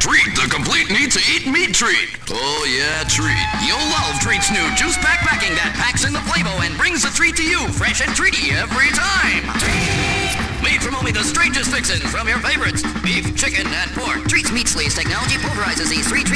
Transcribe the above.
Treet, the complete need-to-eat meat treat. Oh yeah, Treet. You'll love Treet's new juice pack packing that packs in the Play-Doh and brings the treat to you fresh and treaty every time. Treet! Made from only the strangest fixins from your favorites, beef, chicken, and pork. Treet's Meat Sleeves technology pulverizes these three treats